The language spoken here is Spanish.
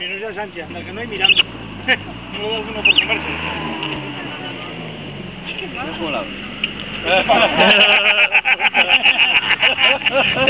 Si no ya Sánchez, anda que no hay mirando. No lo da uno por comerse. ¿Cómo la ves?